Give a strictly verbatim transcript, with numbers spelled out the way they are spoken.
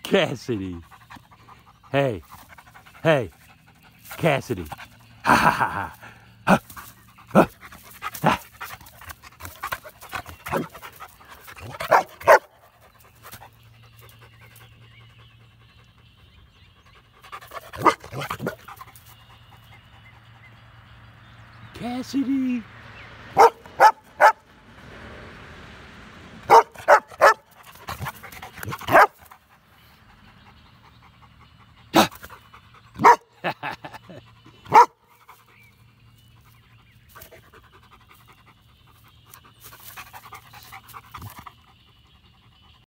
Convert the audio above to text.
Cassidy. Hey, hey, Cassidy. Ha ha ha ha. Ha, ha, ha. Cassidy.